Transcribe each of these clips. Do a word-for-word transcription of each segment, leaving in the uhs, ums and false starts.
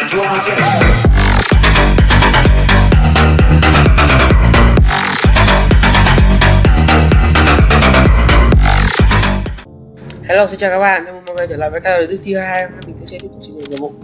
Hello, xin chào các bạn, chào mừng mọi người trở lại với kênh Đức Thi hai. Hôm nay mình sẽ tiếp tục trình bày nhiệm vụ.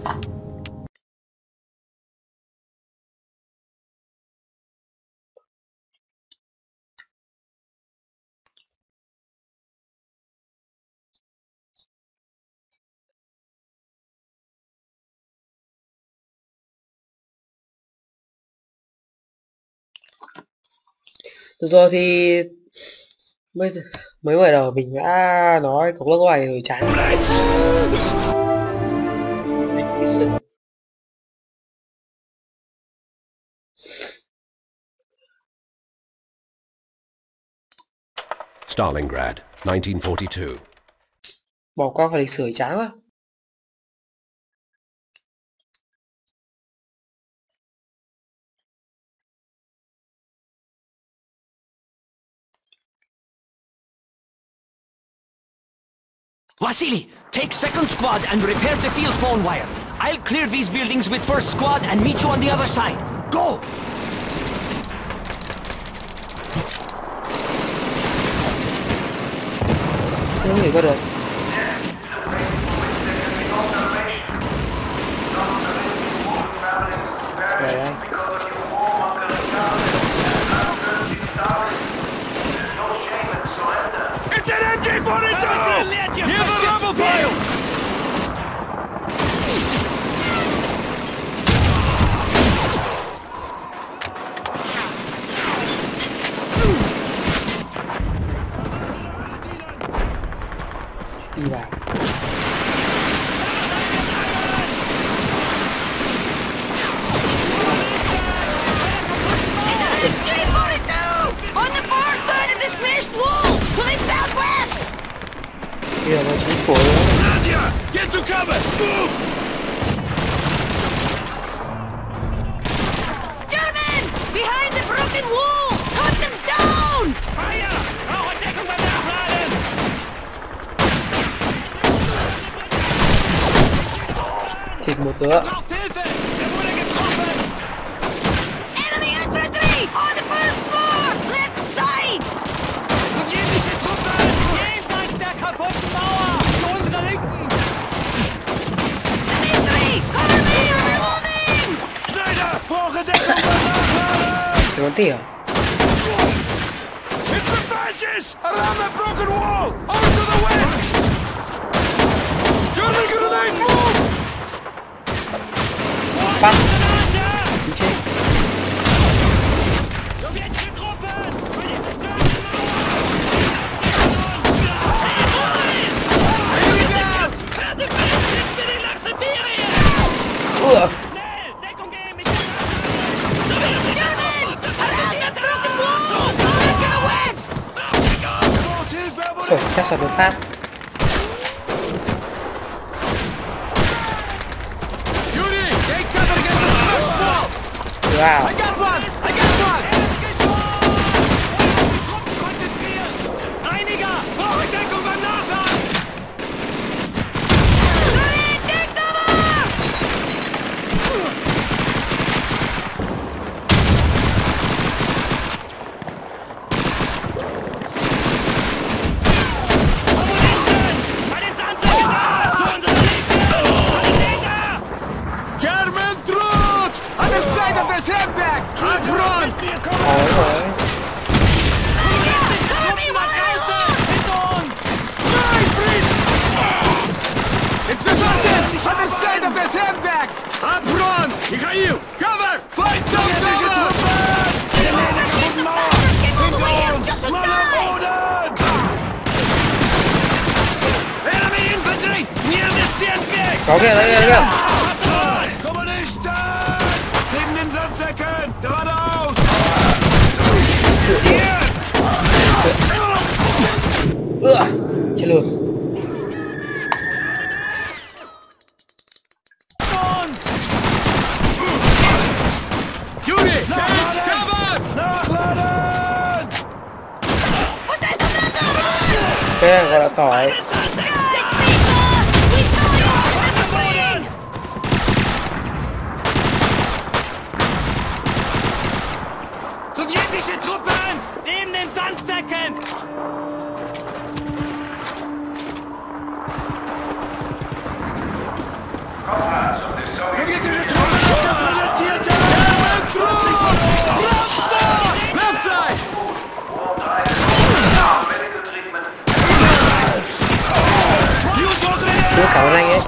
Được rồi thì bây giờ mới mở đầu mình đã nói cổng lớp ngoài rồi chán. Stalingrad, nineteen forty-two. Bỏ qua phần lịch sử chán quá. Vasily, take second squad and repair the field phone wire. I'll clear these buildings with first squad and meet you on the other side. Go! Không thể qua được. Đây đây. It's an M G forty-two! Near the rubble pile! Đi vào. Bây giờ nó chính phủ nữa. Nadia, get to cover! Move! German! Behind the broken wall! Cut them down! Fire! Brauche Deckung beim Nachladen! Thịt một đứa. Braucht Hilfe! Er wurde getroffen! Enemy infantry! On the first floor! Left side! Sowjetische Truppen! Jenseits der kaputten Mauer! Zu unserer Linken! Dimitri! Cover me! I'm reloading! Schneider! Brauche Deckung beim Nachladen! Cái bắn tỉa. It's the fascists! Around that broken wall! Over to the west! German grenade! Move! Bắt. Đi chết. Sowjetische Truppen! Ủa. Rồi, chắc sao được phát. Wow. German troops! On the side of the sandbags! Up front! Ôi rồi. It's the fascists! On the side of the sandbags! Up front! Mikhail! Cover! Fight some cover! Enemy infantry! Near the sandbags! Có kìa, đây kìa, kìa. Kommunisten! Neben den Sandsäcken! Geradeaus! Ưa. Chết luôn. Yuri! Take cover! Nachladen! Cái này gọi là tỏi. hơn anh ấy.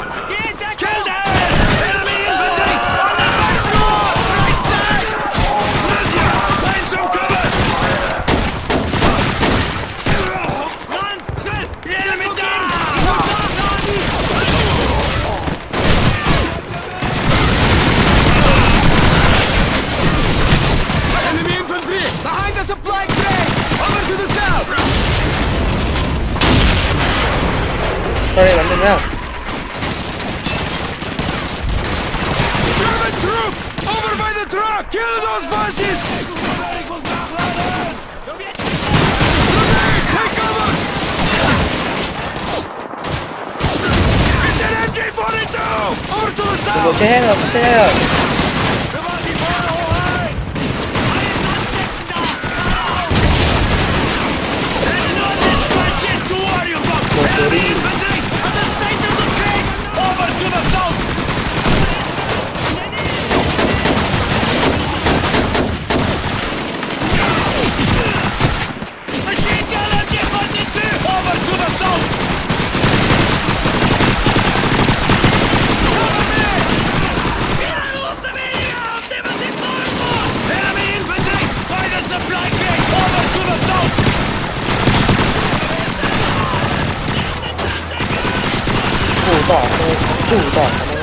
Sorry, bắn được không? German troops! Over by the truck! Kill those fascists! Take cover! It's an M K forty-two! Over to the Tôi south! chết hết rồi, chết hết rồi. Một số đi. Củ tỏ thôi, củ tỏ thôi.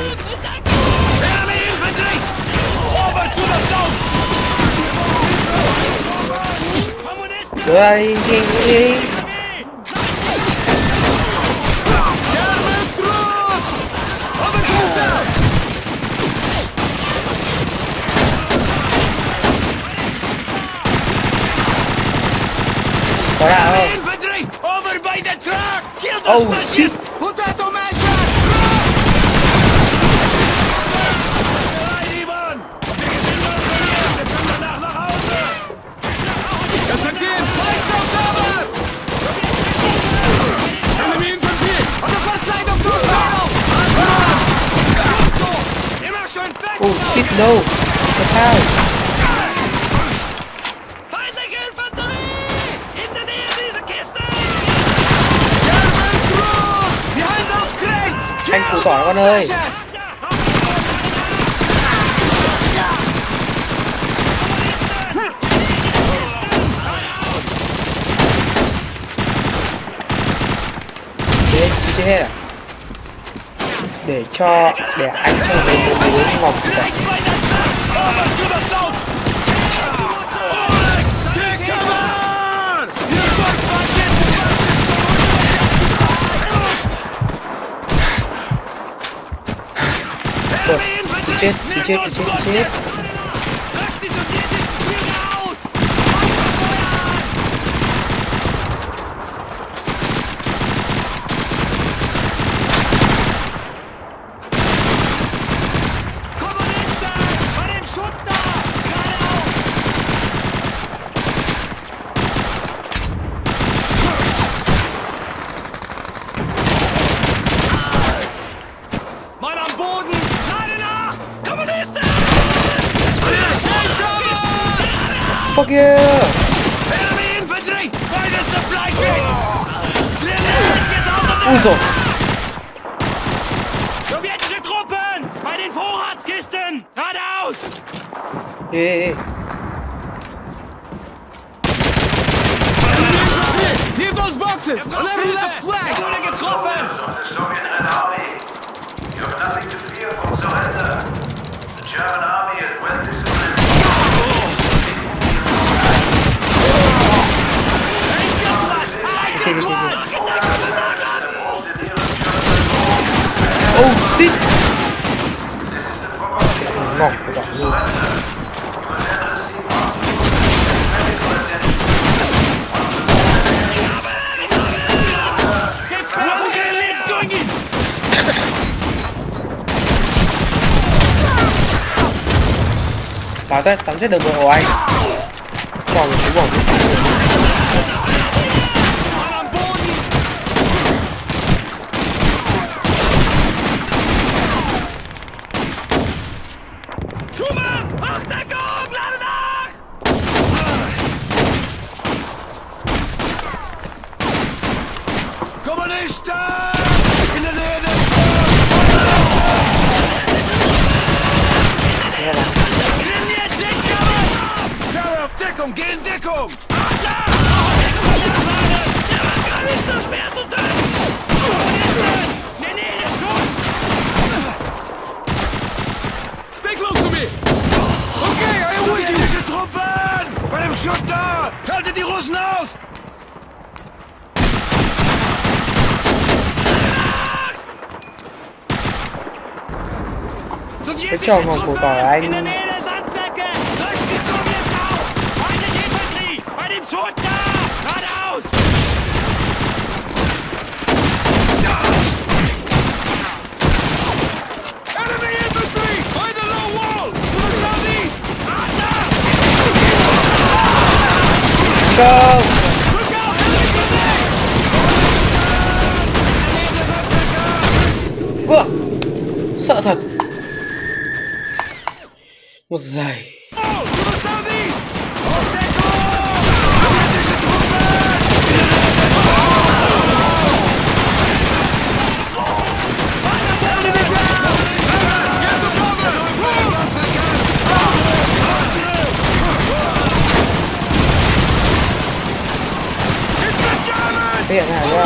Đưa ra đi, đi, đi. Có đạo không? Oh shit. Potato mansion! Konstantin, find some cover! Enemy infantry on the first side of the tunnel! Oh shit, no. What hell? Feindliche Infanterie! In der Nähe dieser Kiste! German troops! Behind those crates! Anh củ tỏ con ơi. Chết, chết hết à? Để cho, để anh cho mình một đứa ngọc gì cả. Ôi, chị chết, chị chết, chị chết, chị chết. Mann am Boden! Lade nach! Kommunisten! Fuck you! Enemy infantry! By the supply crate! Clear the head! Get out of Ui there! dồi. Sowjetische Truppen! Bei den Vorratskisten! Geradeaus! Ê, ê, ê. Leave those boxes! On every left flank! Wurde getroffen! The Soviet Red Army. You have nothing to fear from surrender. The German army is well disciplined. Đi, đi, đi, đi. Oh shit! Ngọc của bạn luôn. Bảo tôi sắm chết được người của anh. Còn một chú bổng. Schumann! Achtung! Lade nach! Kommunisten! In der Nähe des Feuers! Schuss da! Haltet die Russen auf! Cái trò mà của cả anh go. Ủa, sợ thật. Một giây. Hiện này rồi.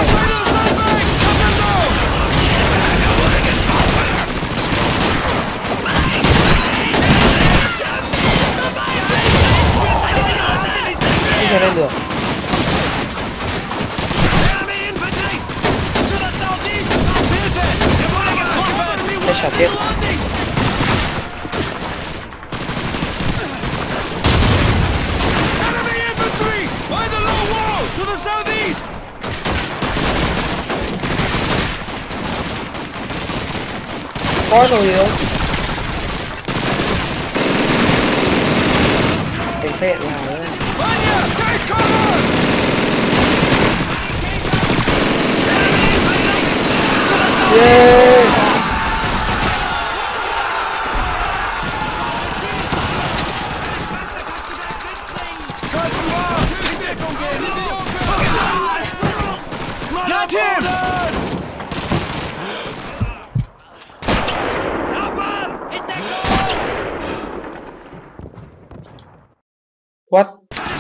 Không thể lên được. Để xả tiếp. Có rồi gì đâu. Cái phẹn nào đấy. Yeah. Got him! What?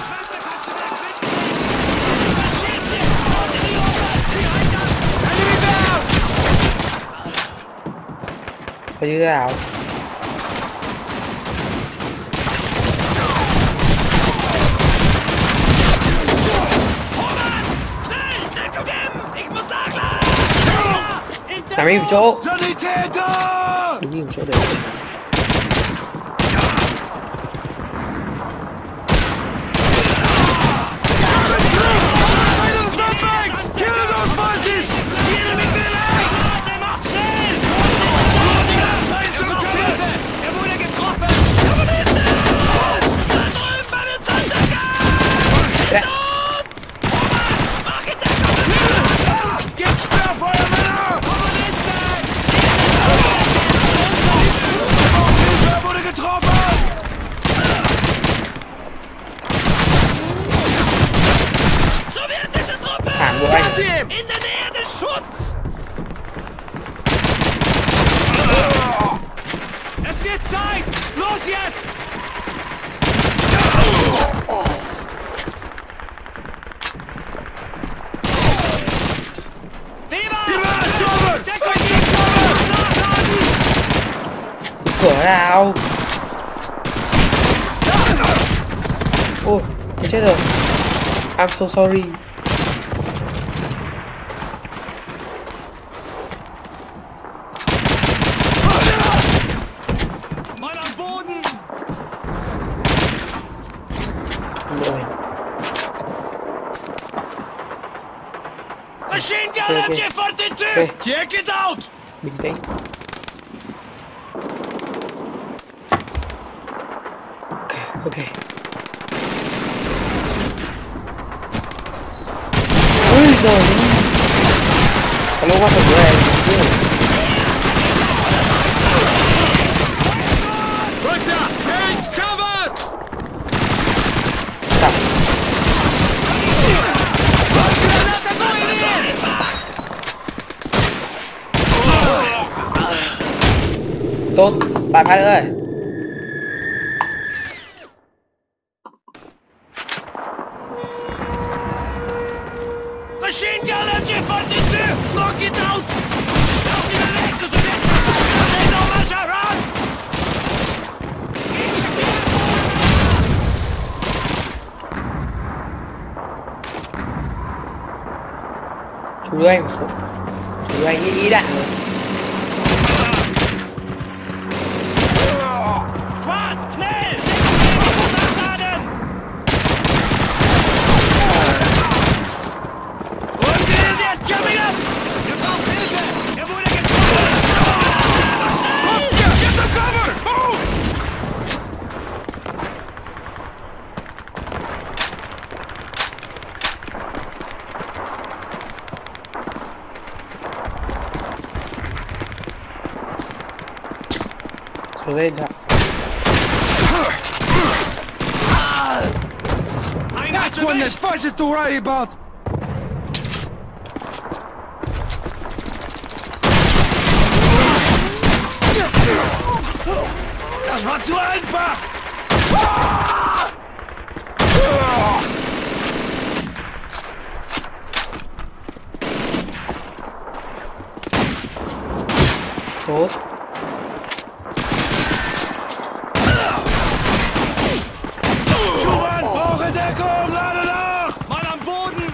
Có như thế nào? Nằm im một chỗ. Đứng im một chỗ được. Thẳng bộ anh. Es wird Zeit! Los jetzt! Cửa nào? Ôi, tôi chết rồi. I'm so sorry. Rồi. Machine gun Okay, M G okay. forty-two! Okay. Check it out! Bình tĩnh. Ok, ok. Ui giời. Hello, what the hell? Roger! Take cover! Stop. Tốt, bạn hai nữa ơi. Machine gun M G forty-two! Knock it out! Lauf wieder weg, du Sowjetschwein! Stay no much around! đưa anh một số, đưa anh ý, ý đạn rồi. Xuống lên thôi. That's one less fuzzy to worry about! Das war zu einfach! Tốt. Schumann, brauche Deckung! Lade nach! Mann am Boden!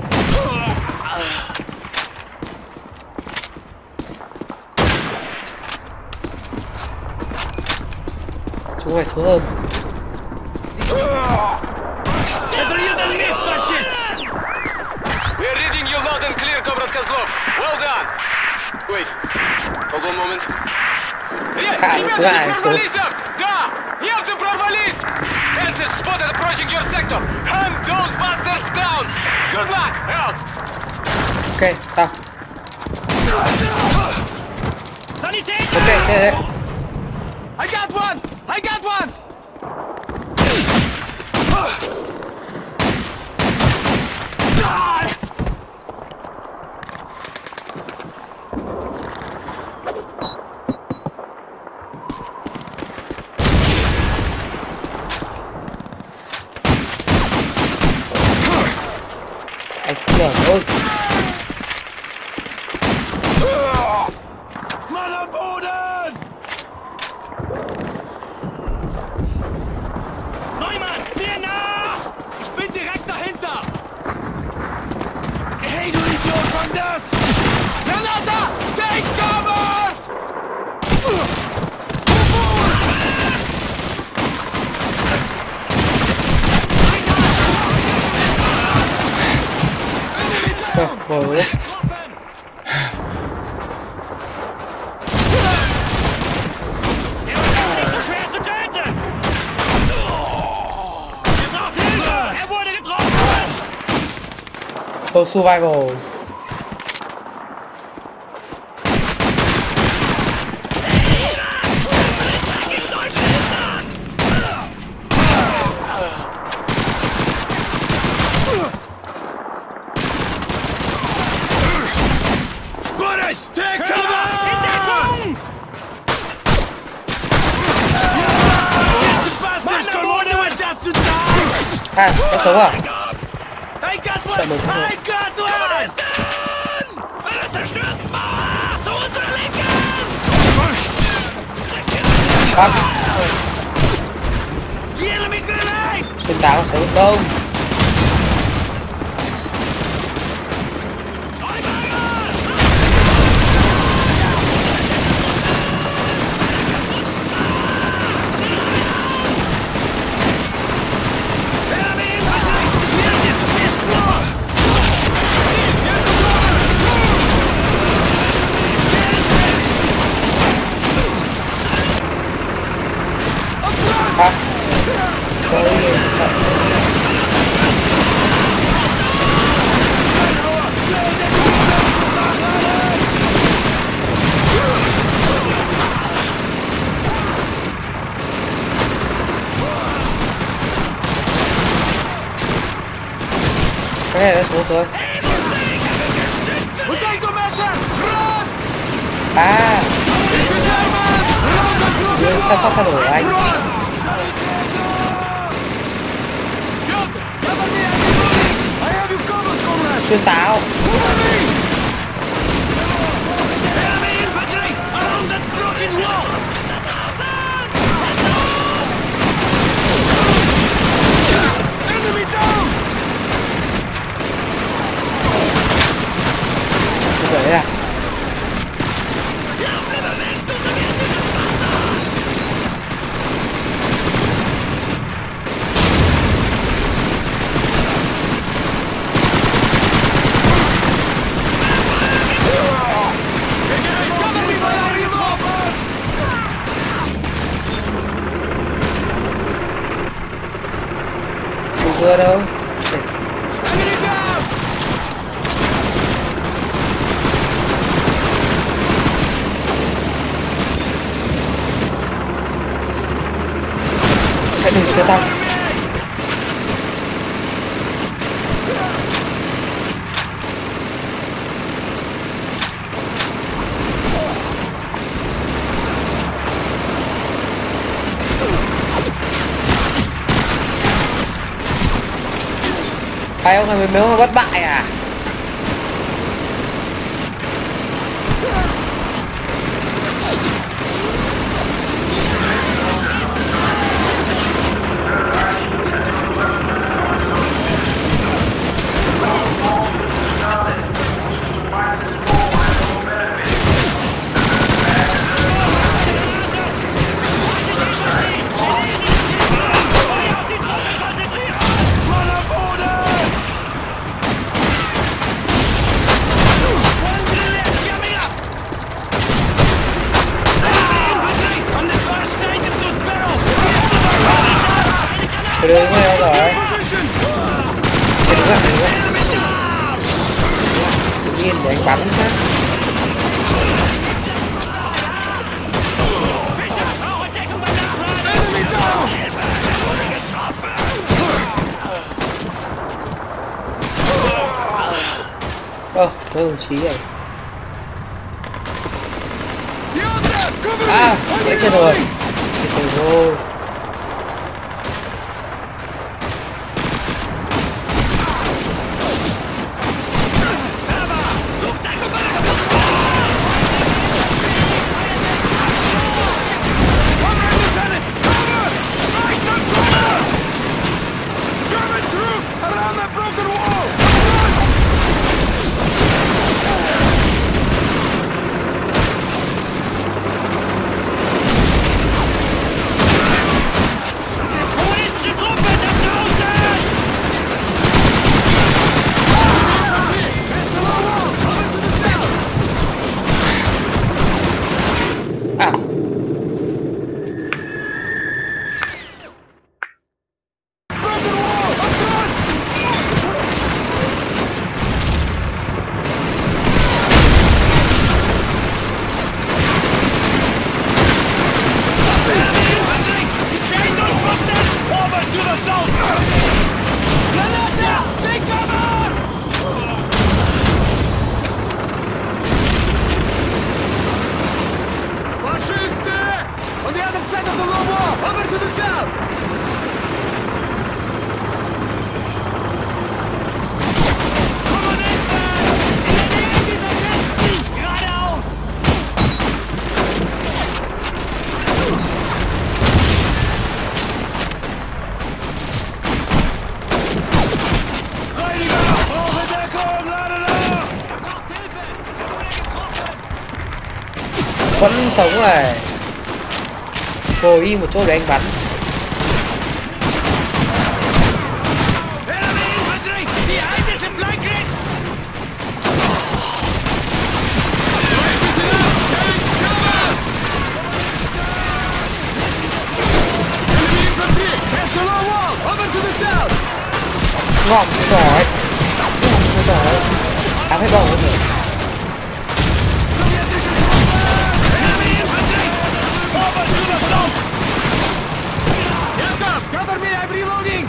Chúng mày xuống hơn. We're reading you loud and clear, Cobra Козлов. Well done. Wait, hold on a moment. Khá Ребята, lại не xuống. прорвались там! Да! Немцы прорвались! Fences spotted approaching your sector. Hunt those bastards down. Good luck. Out. Ok, sao? Ok, ok, ok. I got one. I got one. Anh không mở thôi. Mann am Boden! Neumann, mir nach! Ich bin direkt dahinter! Hey, du Idiot, fang das! Granata! Take cover! À, mở rồi đấy. Oh, survival. Boris, take cover! In Deckung! Bastards, Colmone went just to die! À, nó sống à? I got Sợ one! mình không được. I got one! Eine zerstörten Mauer! Zu unserer Linken! Bắn. The enemy grenade! Xuyên táo sống không? À, tôi sợ. Cái này nó xuống rồi. À, nhưng sao có sao nổi anh? Xuyên táo. vừa đâu. Hãy đừng xe tăng. Hai ông hai mươi mấy mà bất bại à? Cái đứng này rồi. Cái đứng lại, đứng lại. Tự nhiên để anh bắn ha. Ơ, mấy đồng chí này. À, gãy chân rồi. Chết rồi. À. On the other side of the low wall! Over to the south! Come on in, man! The is against me! Geradeaus! Reiniger! Hohe Deckung! Lade da! Braucht Hilfe! Vẫn sống rồi. Ngồi im một chỗ để anh bắn. Ngon cái giỏi. Ngon cái giỏi. Ám hết bóng rồi. Cover me, I'm reloading!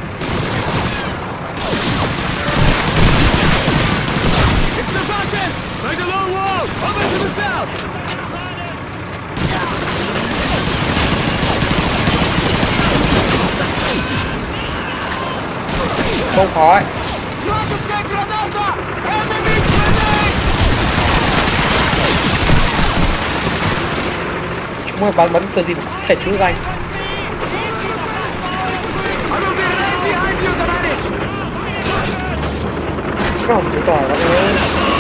It's the fascists! By the low wall! Over to the south! Không khó. Flash escape granata! Enemy grenade! Chúng mày bắn bắn cơ gì mà có thể trúng anh. Không, cái tỏi đó đấy.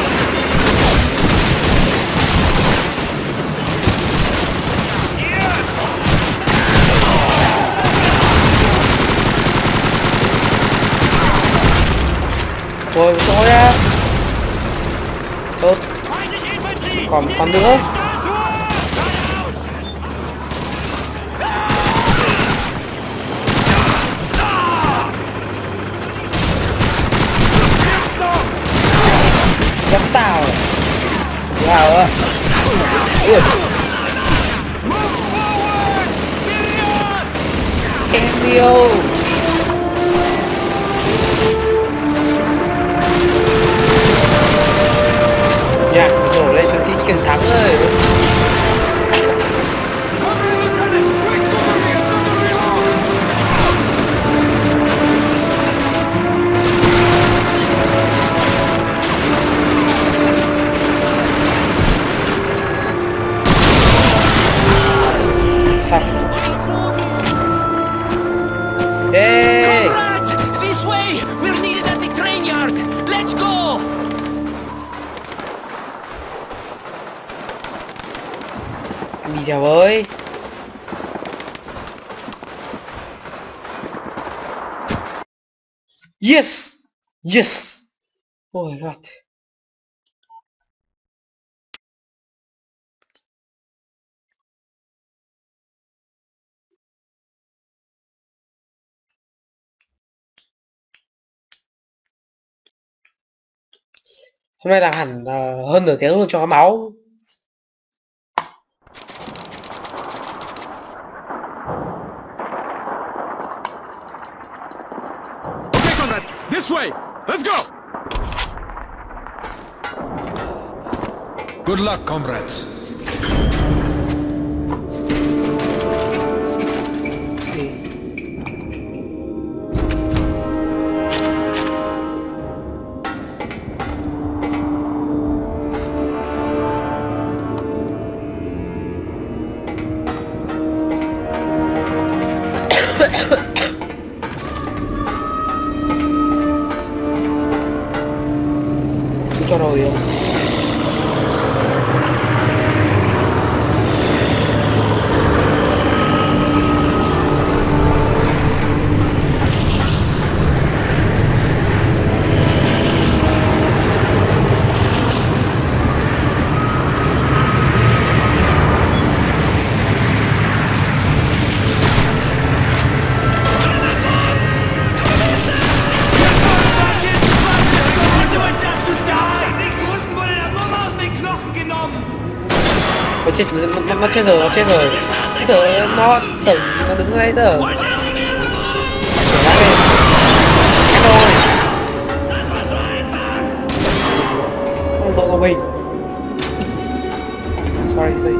Rồi, chỗ ra. Tốt. Còn con nữa. Cameo. Nhạc mình đổ lên cho khi cần thắng ơi. Hey! Comrades! This way! We're needed at the train yard! Let's go! Đi theo với. Yes! Yes! Oh my god. Hôm nay làm hẳn uh, hơn nửa tiếng luôn cho máu. Okay, Conrad, this way. Let's go. Good luck, comrades. Cho rồi không? Nó chết, nó, nó chết rồi, nó chết rồi. Tưởng nó tưởng nó đứng đấy tưởng. Trở lại đây. Chết rồi. Không đội của mình. Sorry, sorry.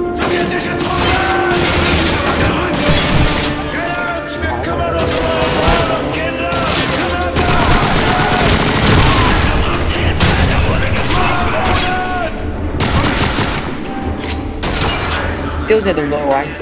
Tiêu diệt đồng đội của anh.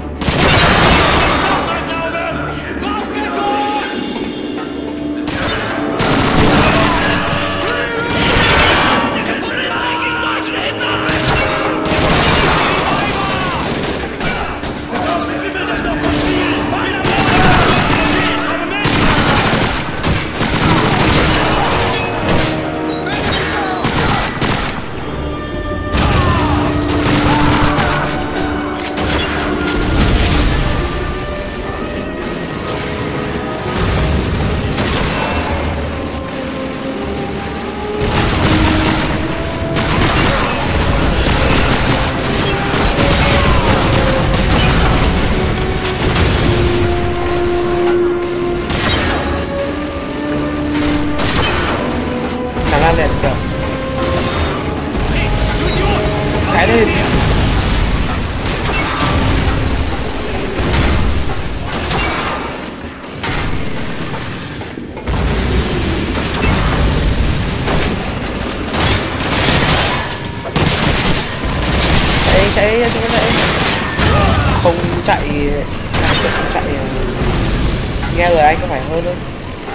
Lên kìa. Cái lên. Chạy chạy chúng chạy. Không chạy không chạy nghe lời anh có phải hơn không?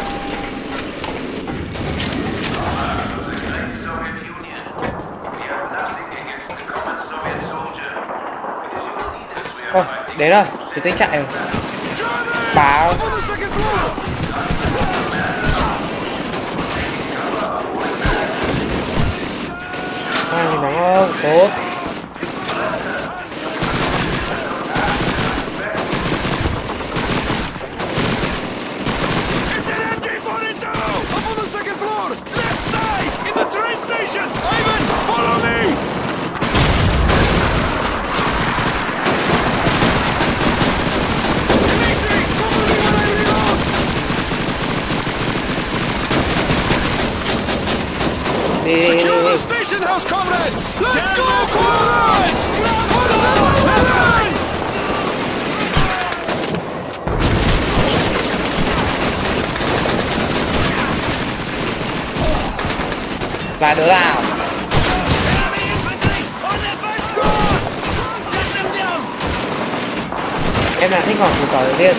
Ồ, đấy rồi, cái dây chạy rồi. Báo. À, nó không, tốt. đi, Secure đi, the đi. station house, comrades! Let's go, comrades! Hold on! Let's go! Và đứa nào em là thích ngọn củ cỏ đầu tiên.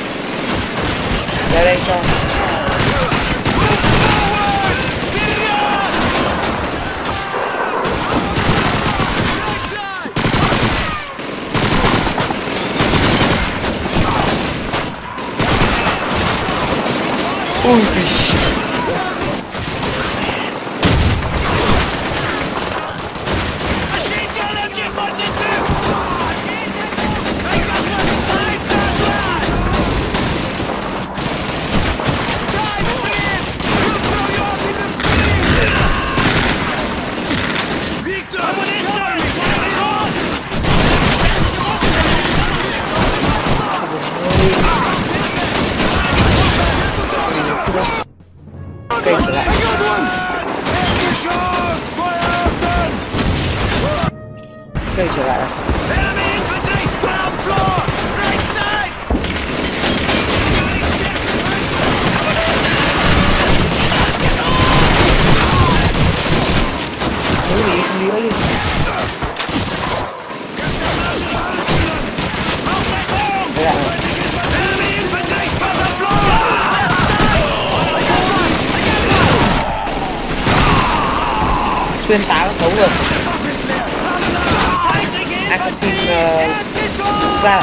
Ra đây cho ui cây trở lại, cây trở lại. Đúng gì không đi đi. Đây là xuyên tá xấu rồi. Assassin uh, ra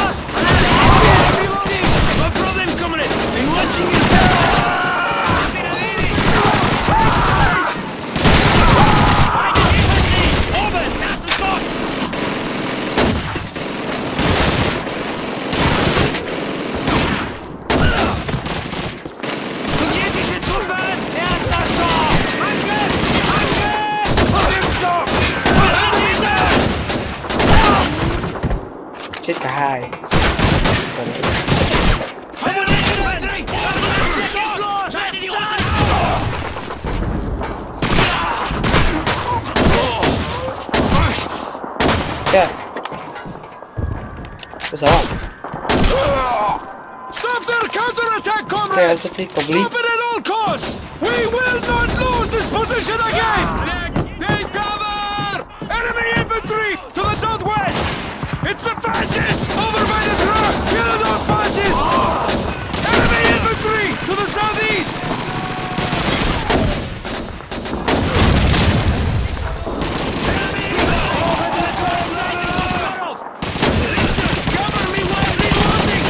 chết cả hai. Kìa có sao không? Stop their counterattack, Kìa comrades! rất thích complete. Stop it at all costs! We will not lose this position again! Take cover! Enemy infantry to the southwest! It's the fascists! Over by the truck! Kill those fascists! Enemy infantry to the southeast! Cover me while reloading!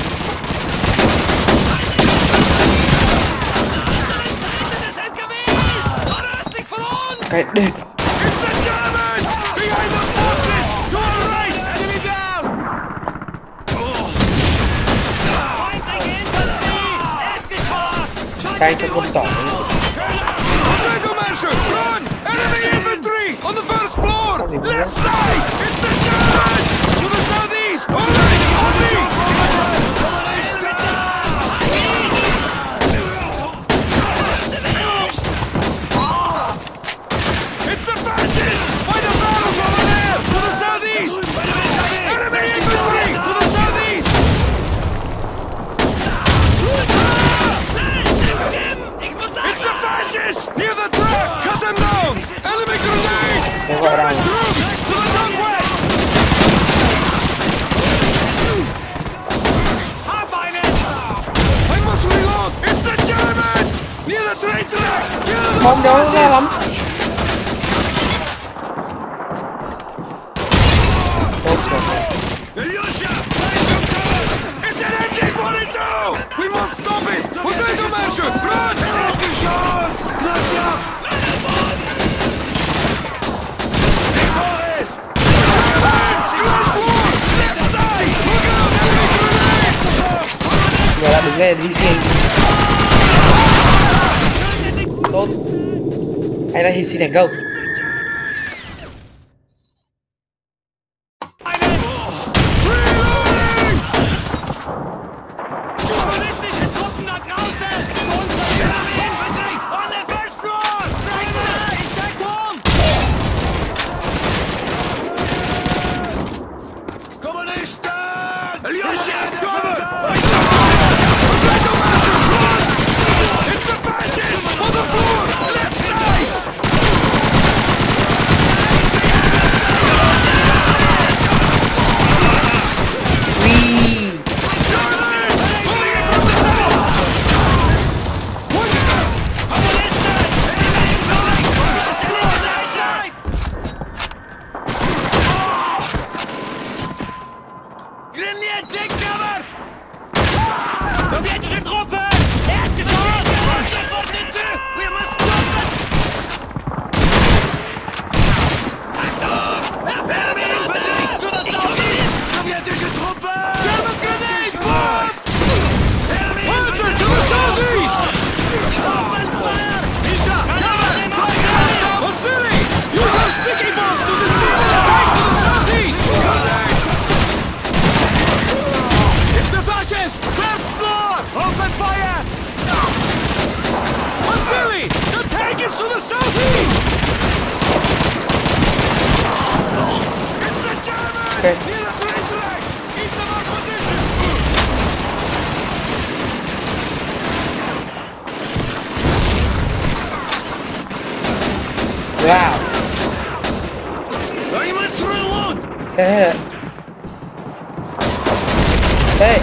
Cái đi. It's the Germans! Behind the forces! To our right! Enemy down! Cái cho con tỏi. Measure! Run! Enemy infantry! On the first floor! Left side! It's the Germans! To the southeast! All right! On me! It's the fascists! By the barrels over there! To the southeast! Enemy infantry! To the southeast! It's the fascists! Near the track! Cut them down! Enemy grenade! They go down. Troops! To the southwest! I must reload! It's the Germans! Near the train tracks! Kill the Không nhớ ra lắm. Tốt rồi. Ilyusha! It's an M G forty-two! We must stop it! Potato measure! Run! Người ta đứng lên đi xin. Tốt. Anh đã hy sinh thành công. Wow. Hey. Hey.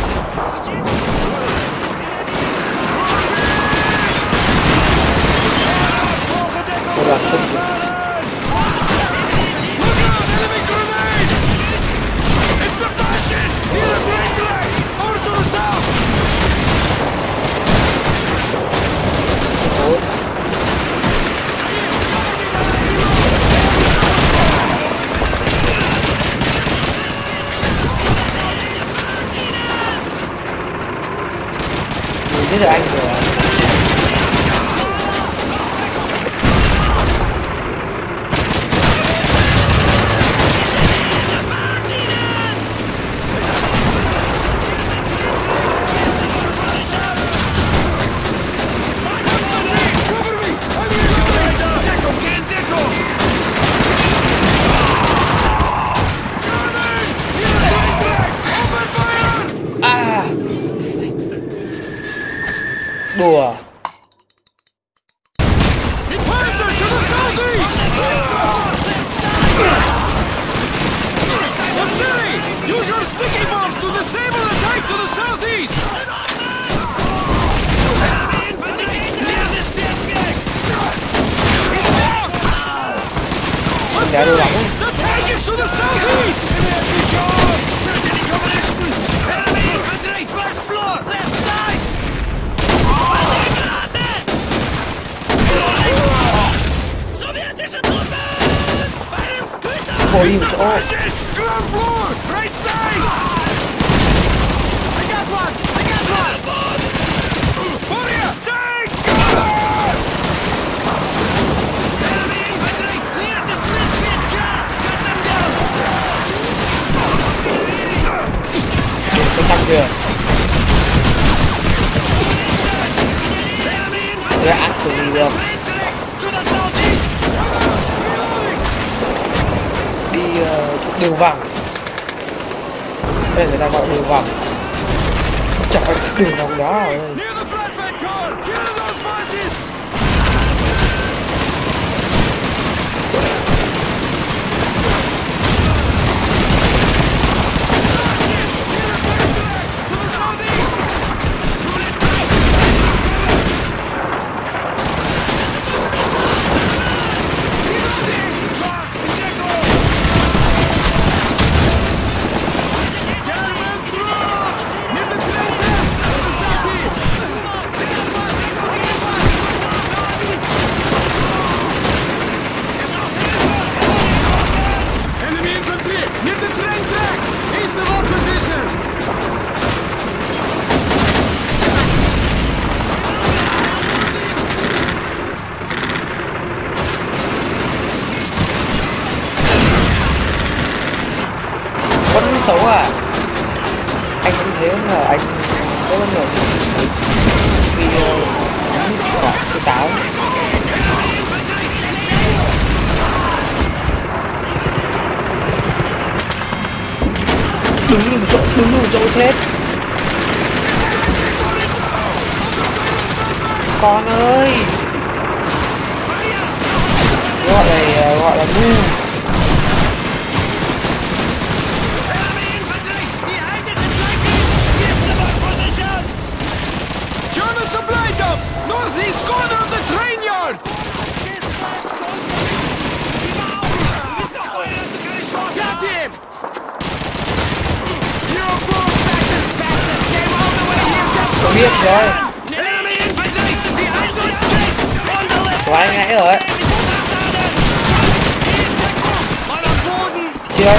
Ora, thế là anh rồi. Đùa. Use your sticky bombs to disable the tank to the southeast! The tank is to the southeast! Enemy infantry! First floor! Left side! Sowjetische Truppen! Ôi, chỗ. Ground floor! Right side! I got one! I got one! Boria! Tank! Enemy infantry! Clear the bridge pit! Cut them down! Sẽ tăng chưa? Sẽ áp từ gì được? Đi uh, đường vòng. Đây người ta gọi đường vòng. Trời ơi, đường vòng đó rồi. Vẫn xấu à? Anh cũng thấy là anh có rất nhiều khi uh, quả sư táo. Đứng một chỗ, đứng một chỗ chết. con ơi. Gọi là gọi là ngu. German supply dump! Northeast corner of the train yard! Got him! You poor fascist bastards came all the way here just Tôi biết rồi. Enemy infantry! Behind the street! On the left! Quá ngã rồi. Chưa.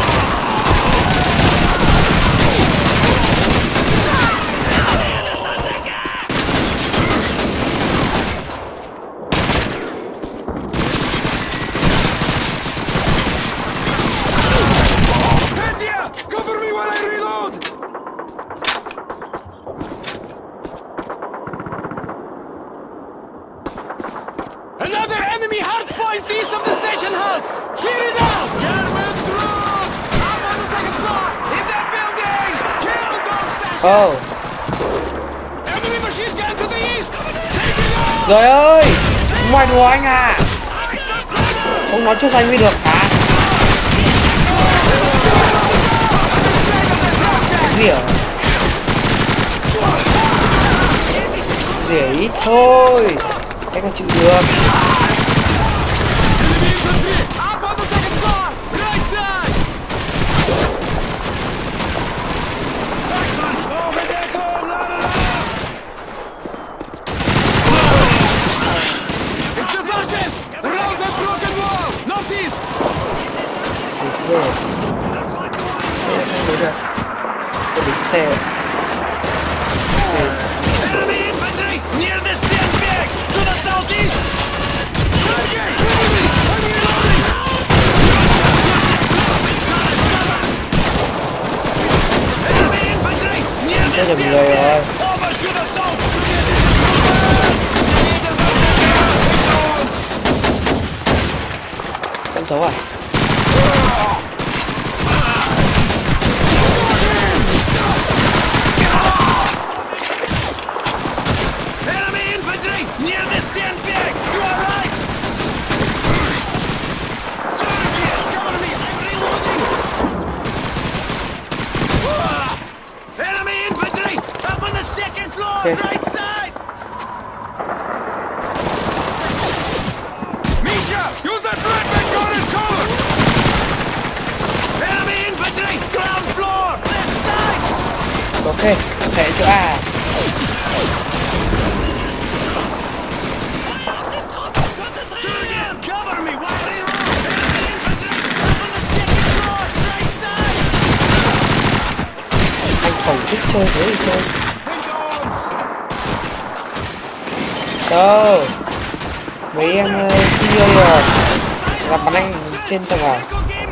Cover me while I reload! Another enemy hardpoint east of the station house! Clear it out! German troops! Up on the second floor! In that building! Kill those fascists! Oh. Enemy machine gun to the east! Take it out! Trời ơi. Ngoài đùa anh à. Không nói chưa xanh mới được hả? Rỉa. Rỉa ít thôi. Anh còn chịu được. Up on the second floor! Right side! Over there, go! It's the fascists! Around the broken wall! Northeast! Rồi. Không được. Tôi đứng xe. Enemy infantry near the sandbags to the southeast! Sergei! Enemy! I'm reloading! Enemy infantry near the Chết được người rồi. sandbags! Over to the south! Vẫn xấu à? Enemy infantry near the sandbag! To our right! Sergei, cover me! I'm reloading! Enemy infantry! Up on the second floor! Okay. Right side! Misha! Use that flatbed gun as cover! Enemy infantry! Ground floor! Left side! Ok. Chạy chỗ A. Sergei, cover me while I reload! Enemy infantry! Up on the second floor! Right side! Anh không thích chơi thế thì chơi. Đâu. Mấy em uh, chia rồi. Gặp bắn anh trên tầng à?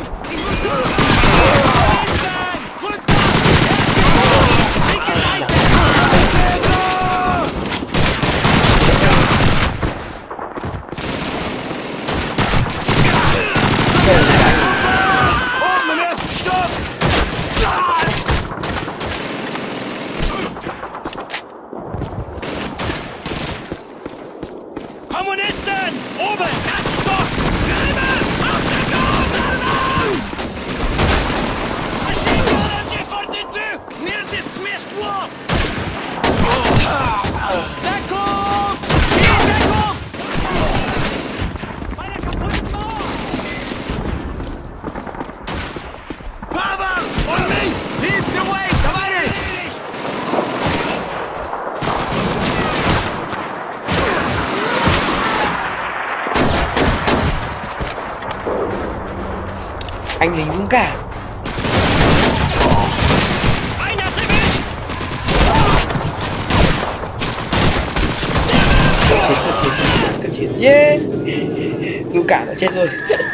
Kommunisten! Oben! Ersten Stock! Gräber! Auf der Go! Gräber! Machine gun M G forty-two! Near the smashed wall! Deckung! Hier, Deckung! Feuer kaputt! Power! On me! Lead the way! Tavares! Anh lính dũng cảm. Cận chiến, cận chiến, cận chiến. Yeah. Dũng cảm đã chết rồi.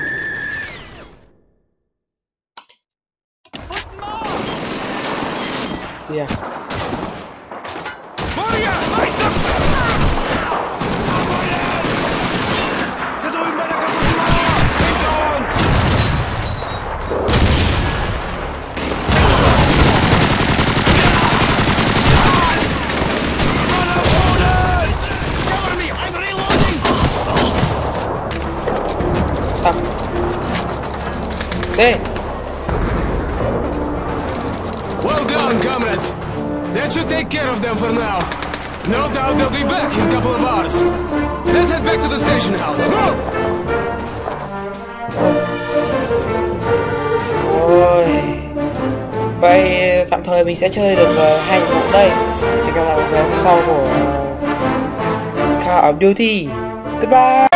Yeah. Moria! Weiter! Da drüben bei der kaputten Mauer! Hinter uns! Voller Boden! Đi. Well done, comrades. That should take care of them for now. No doubt they'll be back in a couple of hours. Let's head back to the station house. Move! Rồi. Vậy tạm thời mình sẽ chơi được uh, hai nhiệm vụ đây. Thì các bạn vào sau của Call of Duty. Goodbye.